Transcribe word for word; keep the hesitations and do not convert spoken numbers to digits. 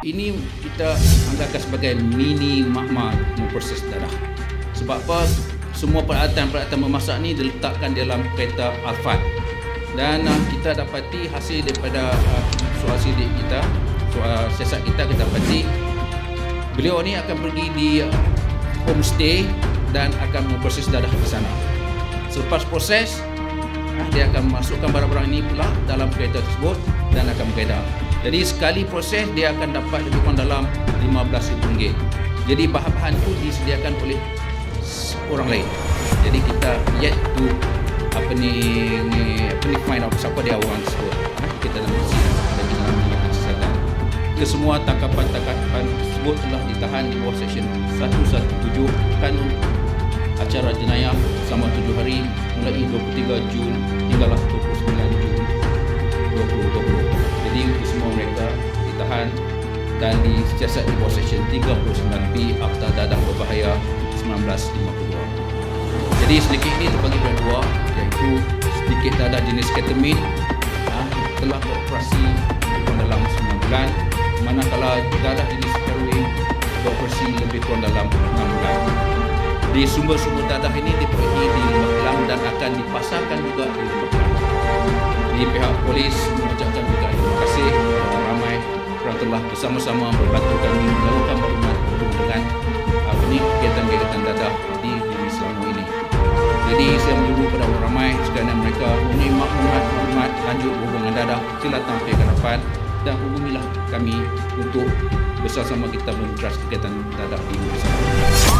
Ini kita anggapkan sebagai mini makmal memproses darah. Sebab apa? Semua peralatan-peralatan memasak ni diletakkan dalam kereta Alphard. Dan uh, kita dapati hasil daripada uh, soal sidik kita, soal siasat kita, kita dapati beliau ni akan pergi di uh, homestay dan akan memproses darah di sana. Selepas proses, uh, dia akan masukkan barang-barang ini pula dalam kereta tersebut dan akan beredar. Jadi sekali proses dia akan dapat lebih kurang dalam lima belas ribu ringgit. Jadi bahan-bahan itu disediakan oleh orang lain. Jadi kita yet to apa ni, ni apa ni find out siapa dia orang tersebut. Ha? Kita dalam misi dan dalam kesihatan. Kesemua tangkapan-tangkapan tersebut telah ditahan di bawah Seksyen seratus tujuh belas Kanun Acara Jenayah selama tujuh hari mulai dua puluh tiga Jun hinggalah dua puluh sembilan Jun dua ribu dua puluh. Jadi semua mereka ditahan dan disiasat di bawah Seksyen tiga puluh sembilan B Akta Dadah Berbahaya seribu sembilan ratus lima puluh dua. Jadi sedikit ini terbagi pada dua, iaitu sedikit dadah jenis ketamin ha, telah beroperasi dalam sembilan bulan, manakala dadah jenis heroin beroperasi lebih kurang dalam enam bulan. Di sumber-sumber dadah ini diperolehi di Lembah Kelang dan akan dipasarkan juga di Lembah Kelang. Di pihak polis mengucapkan juga terima kasih kepada ramai kerana telah bersama-sama membantu kami melakukan maklumat dengan apa ni kegiatan-kegiatan dadah di negeri Selangor ini. Jadi saya menyeru kepada orang ramai sekiranya mereka mempunyai maklumat-maklumat lanjut hubungan dadah, sila tampil ke hadapan dan hubungilah kami untuk bersama-sama kita membahas kegiatan dadah di negeri Selangor.